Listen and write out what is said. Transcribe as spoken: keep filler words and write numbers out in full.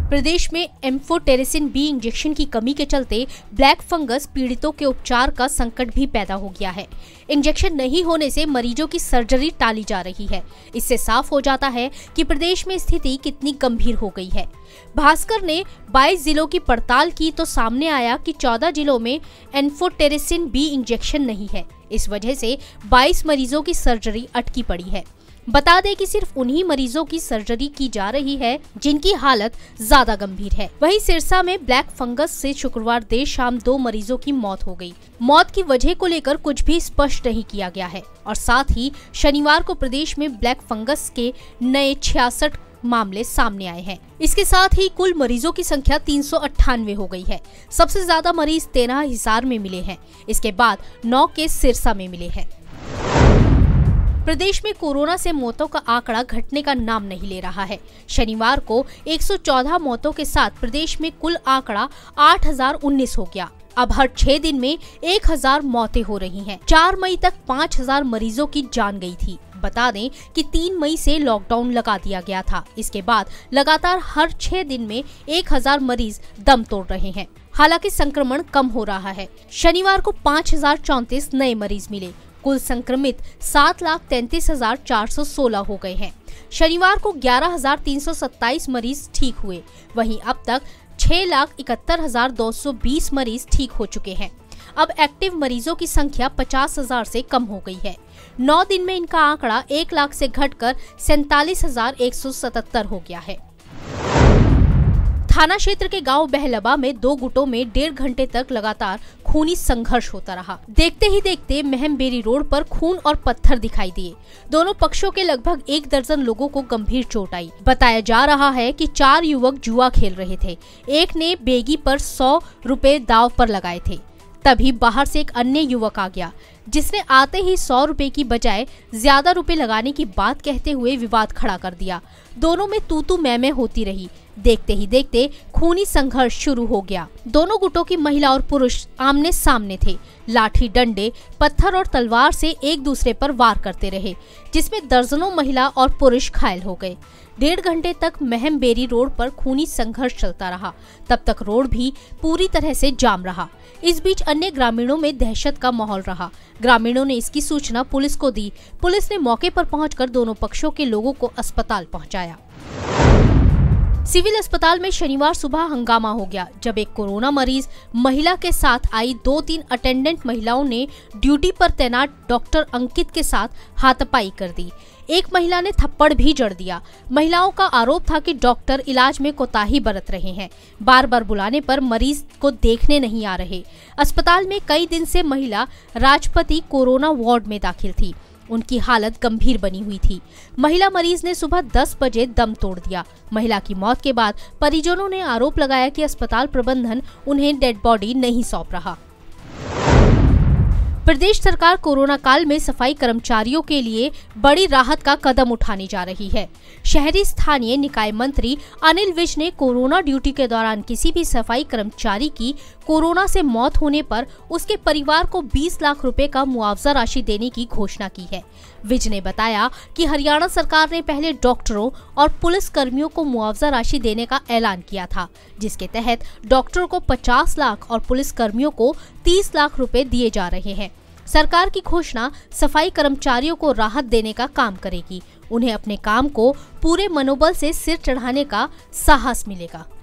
प्रदेश में amphotericin B injection की कमी के चलते ब्लैक फंगस पीड़ितों के उपचार का संकट भी पैदा हो गया है। इंजेक्शन नहीं होने से मरीजों की सर्जरी टाली जा रही है। इससे साफ हो जाता है कि प्रदेश में स्थिति कितनी गंभीर हो गई है। भास्कर ने बाईस जिलों की पड़ताल की तो सामने आया कि चौदह जिलों में एम्फोटेरिसिन बी इंजेक्शन नहीं है। इस वजह से बाईस मरीजों की सर्जरी अटकी पड़ी है। बता दें कि सिर्फ उन्हीं मरीजों की सर्जरी की जा रही है जिनकी हालत ज्यादा गंभीर है। वहीं सिरसा में ब्लैक फंगस से शुक्रवार देर शाम दो मरीजों की मौत हो गई। मौत की वजह को लेकर कुछ भी स्पष्ट नहीं किया गया है और साथ ही शनिवार को प्रदेश में ब्लैक फंगस के नए छियासठ मामले सामने आए हैं। इसके साथ ही कुल मरीजों की संख्या तीन सौ अट्ठानवे हो गई है। सबसे ज्यादा मरीज तेरह हिसार में मिले हैं। इसके बाद नौ केस सिरसा में मिले हैं। प्रदेश में कोरोना से मौतों का आंकड़ा घटने का नाम नहीं ले रहा है। शनिवार को एक सौ चौदह मौतों के साथ प्रदेश में कुल आंकड़ा आठ हजार उन्नीस हो गया। अब हर छह दिन में एक हजार मौतें हो रही हैं। चार मई तक पाँच हजार मरीजों की जान गई थी। बता दें कि तीन मई से लॉकडाउन लगा दिया गया था। इसके बाद लगातार हर छह दिन में एक हजार मरीज दम तोड़ रहे हैं। हालांकि संक्रमण कम हो रहा है। शनिवार को पाँच हजार चौंतीस नए मरीज मिले। कुल संक्रमित सात लाख तैंतीस हजार चार सौ सोलह हो गए हैं। शनिवार को ग्यारह हजार तीन सौ सत्ताईस मरीज ठीक हुए। वहीं अब तक छह लाख इकहत्तर हजार दो सौ बीस मरीज ठीक हो चुके हैं। अब एक्टिव मरीजों की संख्या पचास हजार से कम हो गई है। नौ दिन में इनका आंकड़ा एक लाख से घटकर सैतालीस हजार एक सौ सतहत्तर हो गया है। थाना क्षेत्र के गांव बहलबा में दो गुटों में डेढ़ घंटे तक लगातार खूनी संघर्ष होता रहा। देखते ही देखते महमबेरी रोड पर खून और पत्थर दिखाई दिए। दोनों पक्षों के लगभग एक दर्जन लोगों को गंभीर चोट आई। बताया जा रहा है कि चार युवक जुआ खेल रहे थे। एक ने बेगी पर सौ रुपए दांव पर लगाए थे। तभी बाहर से एक अन्य युवक आ गया, जिसने आते ही सौ रुपए की बजाय ज्यादा रुपए लगाने की बात कहते हुए विवाद खड़ा कर दिया। दोनों में तू तू मैं मैं होती रही। देखते ही देखते खूनी संघर्ष शुरू हो गया। दोनों गुटों की महिला और पुरुष आमने सामने थे। लाठी, डंडे, पत्थर और तलवार से एक दूसरे पर वार करते रहे, जिसमें दर्जनों महिला और पुरुष घायल हो गए। डेढ़ घंटे तक महमबेरी रोड पर खूनी संघर्ष चलता रहा। तब तक रोड भी पूरी तरह से जाम रहा। इस बीच अन्य ग्रामीणों में दहशत का माहौल रहा। ग्रामीणों ने इसकी सूचना पुलिस को दी। पुलिस ने मौके पर पहुंचकर दोनों पक्षों के लोगों को अस्पताल पहुंचाया। सिविल अस्पताल में शनिवार सुबह हंगामा हो गया, जब एक कोरोना मरीज महिला के साथ आई दो तीन अटेंडेंट महिलाओं ने ड्यूटी पर तैनात डॉक्टर अंकित के साथ हाथापाई कर दी। एक महिला ने थप्पड़ भी जड़ दिया। महिलाओं का आरोप था कि डॉक्टर इलाज में कोताही बरत रहे हैं। बार बार बुलाने पर मरीज को देखने नहीं आ रहे। अस्पताल में कई दिन से महिला राजपति कोरोना वार्ड में दाखिल थी। उनकी हालत गंभीर बनी हुई थी। महिला मरीज ने सुबह दस बजे दम तोड़ दिया। महिला की मौत के बाद परिजनों ने आरोप लगाया कि अस्पताल प्रबंधन उन्हें डेड बॉडी नहीं सौंप रहा। प्रदेश सरकार कोरोना काल में सफाई कर्मचारियों के लिए बड़ी राहत का कदम उठाने जा रही है। शहरी स्थानीय निकाय मंत्री अनिल विज ने कोरोना ड्यूटी के दौरान किसी भी सफाई कर्मचारी की कोरोना से मौत होने पर उसके परिवार को बीस लाख रुपए का मुआवजा राशि देने की घोषणा की है। विज ने बताया कि हरियाणा सरकार ने पहले डॉक्टरों और पुलिस कर्मियों को मुआवजा राशि देने का ऐलान किया था, जिसके तहत डॉक्टरों को पचास लाख और पुलिस कर्मियों को तीस लाख रुपए दिए जा रहे हैं। सरकार की घोषणा सफाई कर्मचारियों को राहत देने का काम करेगी। उन्हें अपने काम को पूरे मनोबल से सिर चढ़ाने का साहस मिलेगा।